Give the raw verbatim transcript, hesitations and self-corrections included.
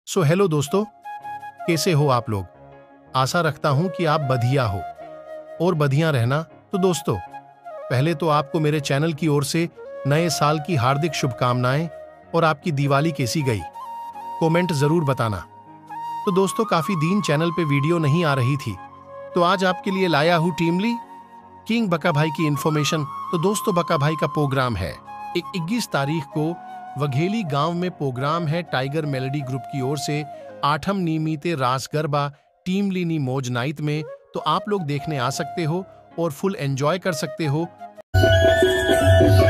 So hello दोस्तों, कैसे हो आप लोग। आशा रखता हूं कि आप बढ़िया हो और बढ़िया रहना। तो दोस्तों, पहले तो आपको मेरे चैनल की ओर से नए साल की हार्दिक शुभकामनाएं। और आपकी दिवाली कैसी गई, कमेंट जरूर बताना। तो दोस्तों, काफी दिन चैनल पे वीडियो नहीं आ रही थी, तो आज आपके लिए लाया हूं टीमली किंग बका भाई की इंफॉर्मेशन। तो दोस्तों, बका भाई का प्रोग्राम है इक्कीस तारीख को वघेली गांव में प्रोग्राम है टाइगर मेलोडी ग्रुप की ओर से आठम नियमित रास गरबा टीम लीनी मौज नाइट में। तो आप लोग देखने आ सकते हो और फुल एंजॉय कर सकते हो।